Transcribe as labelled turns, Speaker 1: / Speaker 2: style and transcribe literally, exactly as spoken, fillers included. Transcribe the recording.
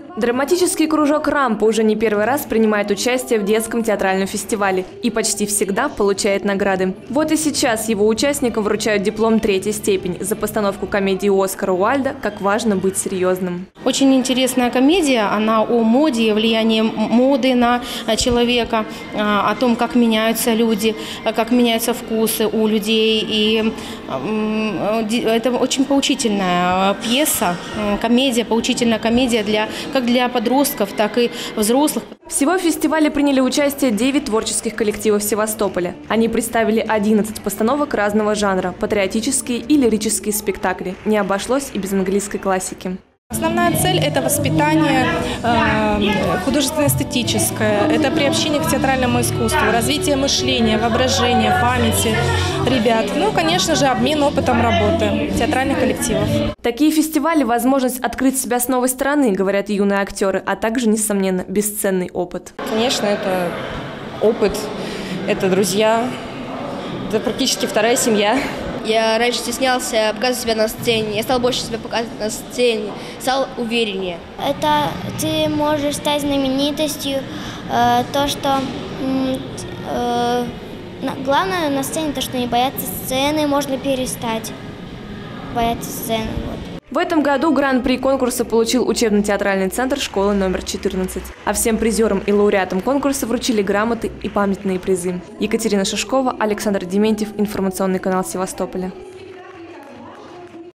Speaker 1: Драматический кружок «Рампа» уже не первый раз принимает участие в детском театральном фестивале и почти всегда получает награды. Вот и сейчас его участникам вручают диплом третьей степени за постановку комедии Оскара Уайльда «Как важно быть серьезным».
Speaker 2: Очень интересная комедия, она о моде, влиянии моды на человека, о том, как меняются люди, как меняются вкусы у людей. И это очень поучительная пьеса, комедия, поучительная комедия для как для подростков, так и взрослых.
Speaker 1: Всего в фестивале приняли участие девять творческих коллективов Севастополя. Они представили одиннадцать постановок разного жанра, патриотические и лирические спектакли. Не обошлось и без английской классики.
Speaker 3: Основная цель – это воспитание э, художественно-эстетическое, это приобщение к театральному искусству, развитие мышления, воображения, памяти ребят. Ну, конечно же, обмен опытом работы театральных коллективов.
Speaker 1: Такие фестивали – возможность открыть себя с новой стороны, говорят юные актеры, а также, несомненно, бесценный опыт.
Speaker 4: Конечно, это опыт, это друзья, это практически вторая семья.
Speaker 5: Я раньше стеснялся показывать себя на сцене, я стал больше себя показывать на сцене, стал увереннее.
Speaker 6: Это ты можешь стать знаменитостью, э, то, что э, главное на сцене, то, что не бояться сцены, можно перестать бояться сцены. Вот.
Speaker 1: В этом году гран-при конкурса получил учебно-театральный центр школы номер четырнадцать. А всем призерам и лауреатам конкурса вручили грамоты и памятные призы. Екатерина Шишкова, Александр Дементьев, информационный канал Севастополя.